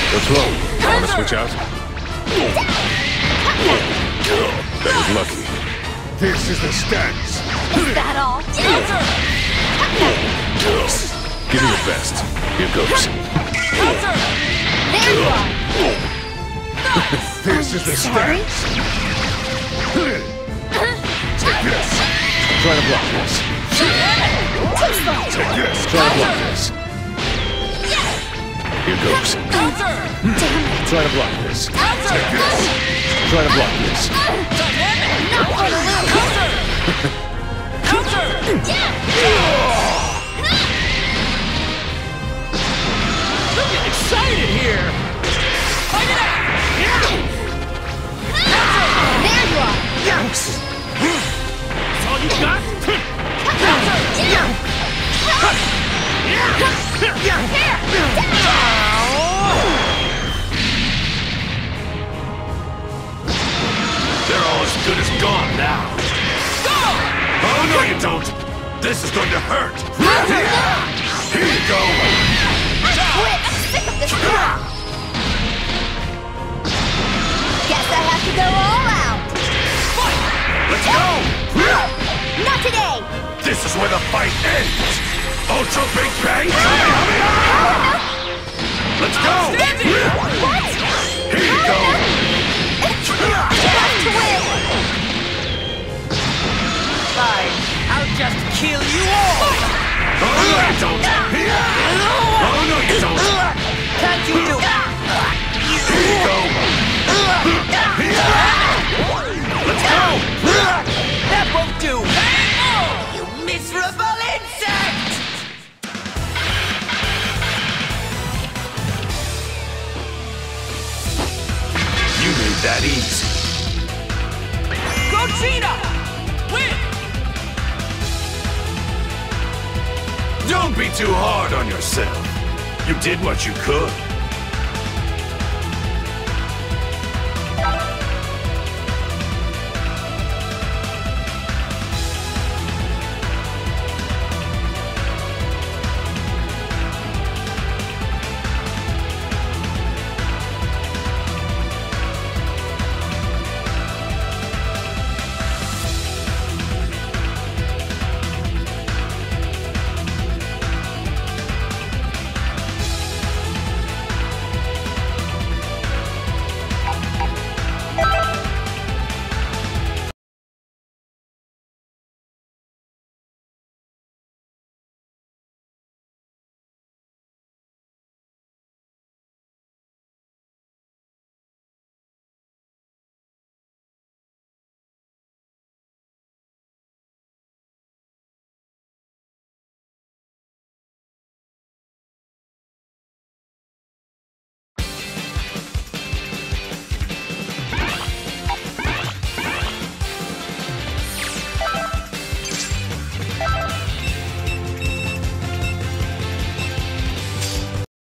What's wrong? Want to switch out? That was lucky. This is the stance. Is that all? Give me your best. Here goes. There you are! This is the Sorry? stance. Take this. Try to block this. Take this. Try to block this. Here goes. Damn it! Try to block this. Take this. Try to block this. Not for the loop! Excited here! Fight it out! There you are! That's all you got? They're all as good as gone now. Oh, no, you don't. This is going to hurt. Here you go. Quit! I'm sick of this crap! Guess I have to go all out! Let's go. Not today! This is where the fight ends. Ultra Big Bang. Let's go. What? Here you go. Have to win! Fine, I'll just kill you all! Oh, no, you don't. Oh, no, you don't. Can't you do it? Here you go. Let's go. That won't do! You miserable insect! You made that easy. Gogeta! Win! Don't be too hard on yourself. You did what you could.